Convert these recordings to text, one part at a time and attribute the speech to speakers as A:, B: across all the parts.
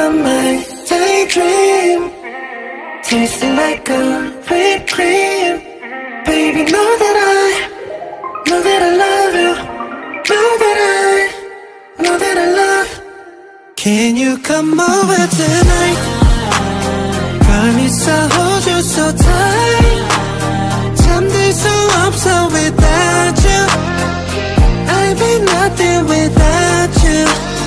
A: on my daydream, tasting like a whipped cream. Baby, know that I love you. Know that I love. Can you come over tonight? Promise I'll hold you so tight. 잠들 수 없어 without you. I'd be nothing without you.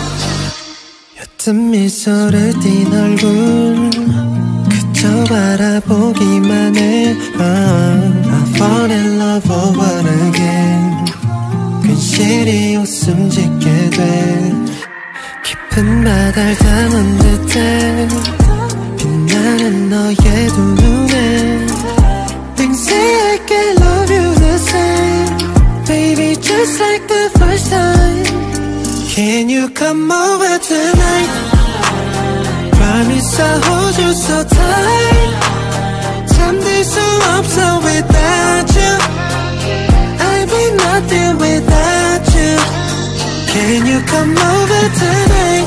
A: 옅은 미소를 띤 얼굴 그저 바라보기만 해. I fall in love over again. 괜시리 웃음 짓게 돼. 깊은 바다를 담은 듯해. 빛나는 너의 두 눈에 Things say I can love you the same. Baby, just like the first time. Can you come over tonight? Promise I'll hold you so tight. 잠들 수 없어 without you. I'd be nothing without you. Can you come over tonight?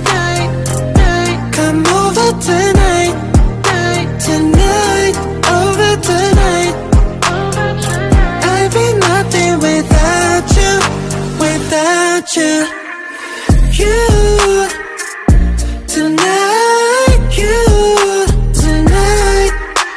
A: Come over tonight. Tonight, over tonight. I'd be nothing without you. Without you. You tonight, you tonight,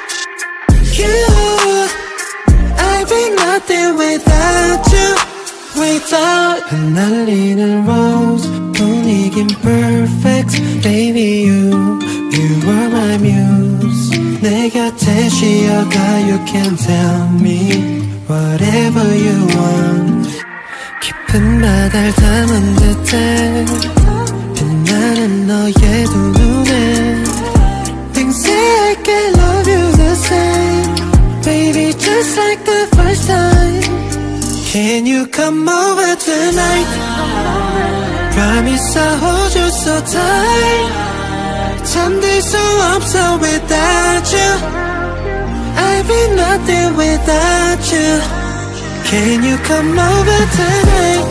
A: you. I'd be nothing without you. Without 흩날리는 rose 분위긴 perfect. Baby, you are my muse. 내 곁에 쉬어가. You can tell me whatever you want. 깊은 바다를 담은 듯해. 빛나는 너의 두 눈에 Things say I can love you the same. Baby, just like the first time. Can you come over tonight? Promise I'll hold you so tight. 잠들 수 없어 without you. I'd be nothing without you. Can you come over tonight?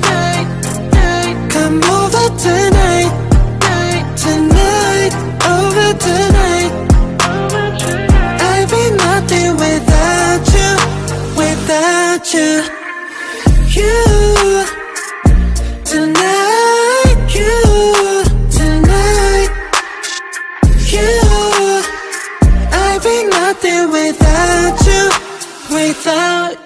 A: Come over tonight. Tonight, over tonight. I'd be nothing without you. Without you. You tonight, you tonight, you. I'd be nothing without you. Without